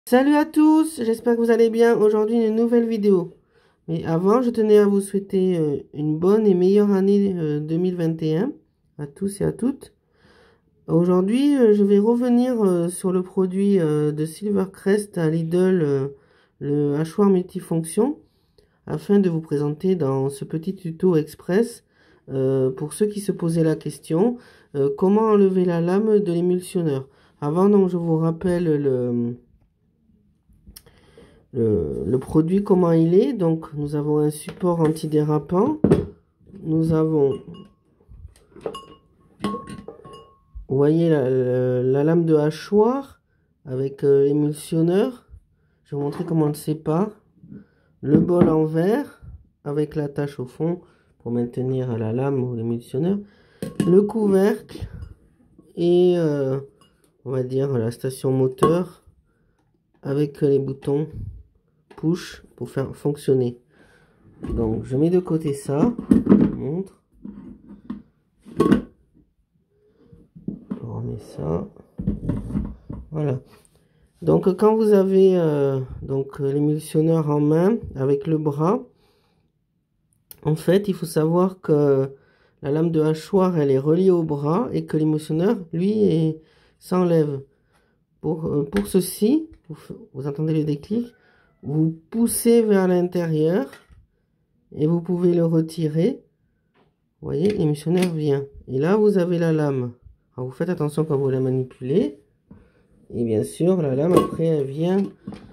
Salut à tous, j'espère que vous allez bien. Aujourd'hui, une nouvelle vidéo. Mais avant, je tenais à vous souhaiter une bonne et meilleure année 2021 à tous et à toutes. Aujourd'hui, je vais revenir sur le produit de Silvercrest à Lidl, le hachoir multifonction, afin de vous présenter dans ce petit tuto express, pour ceux qui se posaient la question, comment enlever la lame de l'émulsionneur. Avant, donc, je vous rappelle le produit, comment il est. Donc nous avons un support antidérapant, nous avons, vous voyez la lame de hachoir avec l'émulsionneur. Je vais vous montrer comment on le sépare. Le bol en verre avec l'attache au fond pour maintenir la lame ou l'émulsionneur, le couvercle et on va dire la station moteur avec les boutons push pour faire fonctionner. Donc je mets de côté ça, je vous montre. On remet ça. Voilà. Donc quand vous avez l'émulsionneur en main avec le bras, en fait il faut savoir que la lame de hachoir elle est reliée au bras et que l'émulsionneur lui s'enlève. Pour ceci, vous entendez le déclic, vous poussez vers l'intérieur et vous pouvez le retirer. Vous voyez, l'émulsionneur vient. Et là, vous avez la lame. Alors, vous faites attention quand vous la manipulez. Et bien sûr, la lame, après, elle vient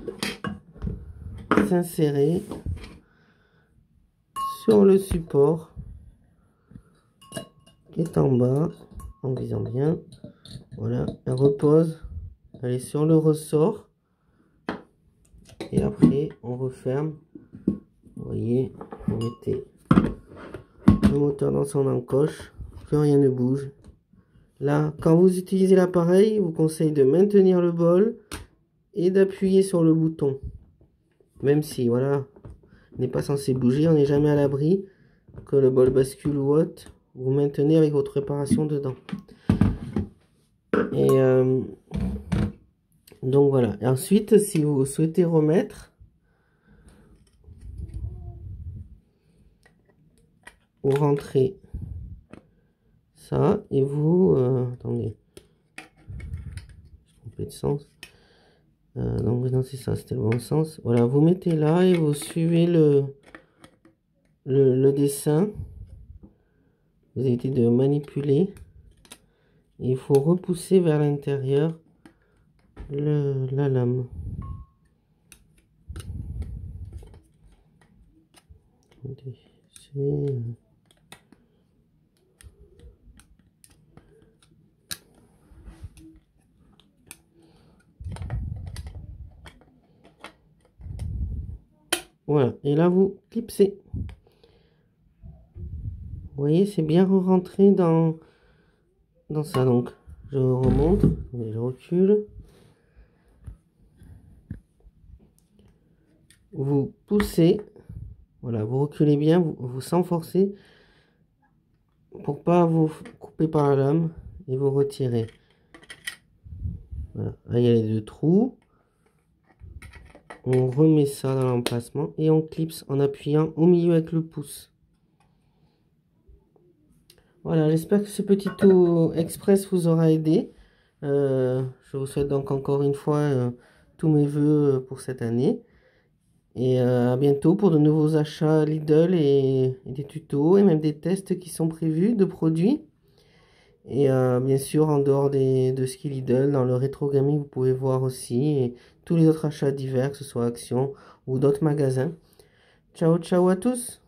s'insérer sur le support qui est en bas, en visant bien. Voilà, elle repose. Elle est sur le ressort. Et après, on referme. Vous voyez, vous mettez le moteur dans son encoche, plus rien ne bouge. Là, quand vous utilisez l'appareil, je vous conseille de maintenir le bol et d'appuyer sur le bouton. Même si, voilà, il n'est pas censé bouger, on n'est jamais à l'abri que le bol bascule ou autre. Vous maintenez avec votre réparation dedans. Et donc voilà. Et ensuite, si vous souhaitez remettre, vous rentrez ça et vous attendez, je trompé de sens. Donc non, c'est ça, c'était le bon sens. Voilà, vous mettez là et vous suivez le dessin. Vous évitez de manipuler. Et il faut repousser vers l'intérieur la lame. Voilà, et là vous clipsez. Vous voyez, c'est bien rentré dans ça. Donc je remonte, je recule. Vous poussez, voilà, vous reculez bien, vous sans forcer pour pas vous couper par la lame et vous retirez. Voilà, là il y a les deux trous. On remet ça dans l'emplacement et on clipse en appuyant au milieu avec le pouce. Voilà, j'espère que ce petit tour express vous aura aidé. Je vous souhaite donc encore une fois tous mes voeux pour cette année. Et à bientôt pour de nouveaux achats Lidl et des tutos et même des tests qui sont prévus de produits. Et bien sûr, en dehors de Ski Lidl, dans le rétro gaming, vous pouvez voir aussi et tous les autres achats divers, que ce soit Action ou d'autres magasins. Ciao, ciao à tous!